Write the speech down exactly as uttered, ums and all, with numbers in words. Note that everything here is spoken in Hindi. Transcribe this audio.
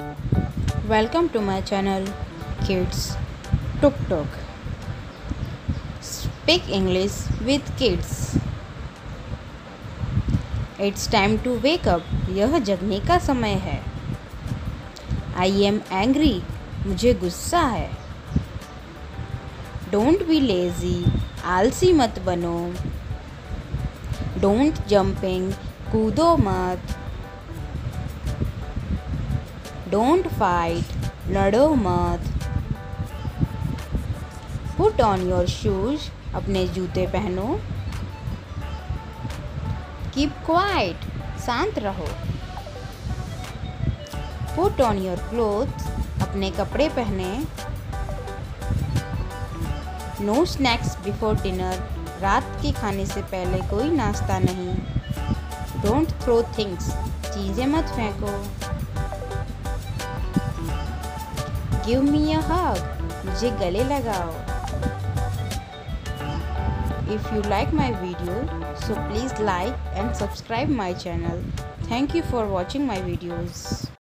Welcome to my channel Kids Tuk Tuk. Speak English with kids. It's time to wake up. यह जगने का समय है. I am angry. मुझे गुस्सा है. Don't be lazy. आलसी मत बनो. Don't jumping. कूदो मत. Don't fight. लड़ो मत. Put on your shoes. अपने जूते पहनो. Keep quiet. शांत रहो. Put on your clothes. अपने कपड़े पहने. No snacks before dinner. रात के खाने से पहले कोई नाश्ता नहीं. Don't throw things. चीज़ें मत फेंको. Give me a hug. मुझे गले लगाओ. If you like my video so please like and subscribe my channel. Thank you for watching my videos.